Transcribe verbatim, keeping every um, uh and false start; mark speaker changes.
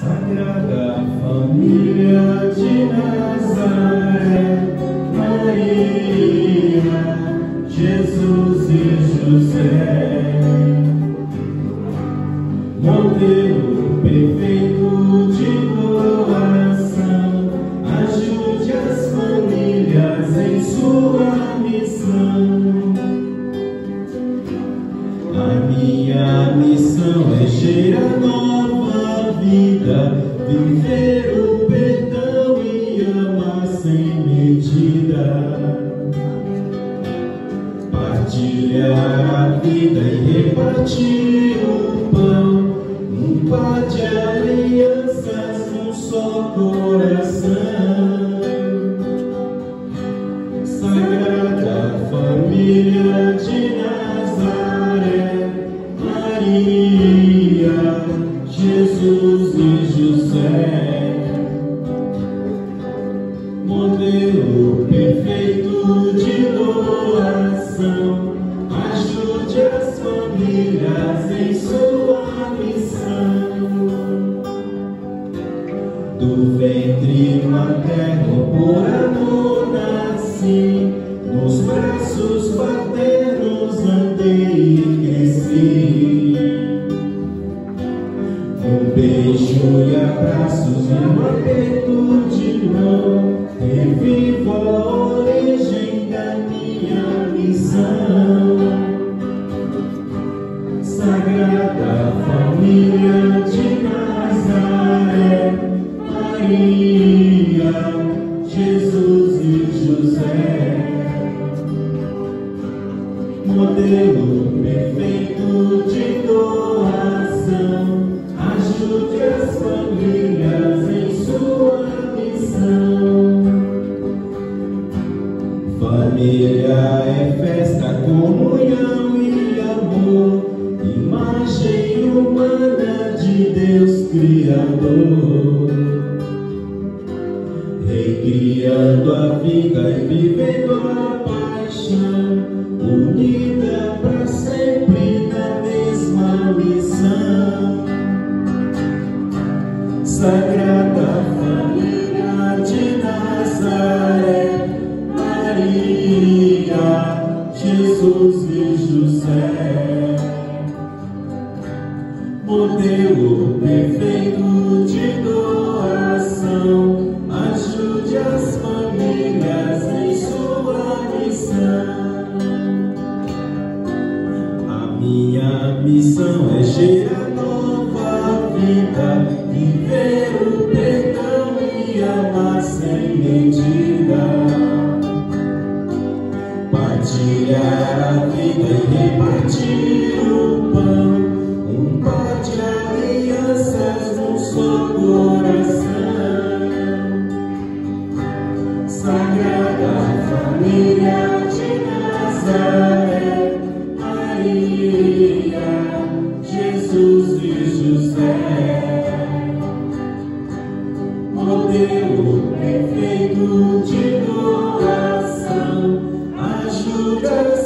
Speaker 1: Sagrada Família de Nazaré, Maria, Jesus e José, modelo perfeito de doação, ajude as famílias em sua missão. A minha missão é gerar nova vida, viver o perdão e amar sem medida, partilhar a vida e repartir o pão, um par de alianças num só coração. Sagrada Família de Nazaré, Maria, Jesus e José, modelo perfeito de doação, ajude as famílias em sua missão. Do ventre materno por amor nasci, nos braços paternos andei e cresci. Um beijo e abraços e um aperto de mão, revivo a origem da minha missão. Sagrada Família de Nazaré, Maria, Jesus e José, modelo perfeito de doação, ajude as famílias em sua missão. Família é festa, comunhão e amor, imagem humana de Deus Criador, recriando a vida e vivendo a paixão, unida para sempre na mesma missão. Sagrada Família de Nazaré, Maria, Jesus e José, modelo perfeito de doação, ajude as famílias em sua missão. A minha missão é gerar nova vida, viver o perdão e amar sem medida, partilhar a vida e repartir o pão, um par de alianças num só coração. Sagrada Família de Nazaré, Maria, Jesus e José, modelo perfeito de doação, ajuda